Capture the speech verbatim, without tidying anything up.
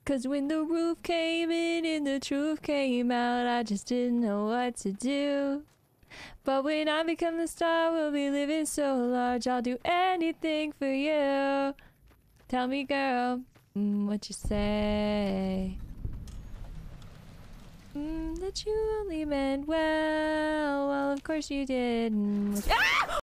Cause when the roof came in and the truth came out, I just didn't know what to do. But when I become the star, we'll be living so large, I'll do anything for you. Tell me, girl, mm, what you say? Mm, that you only meant well. Well, of course you did. Ah!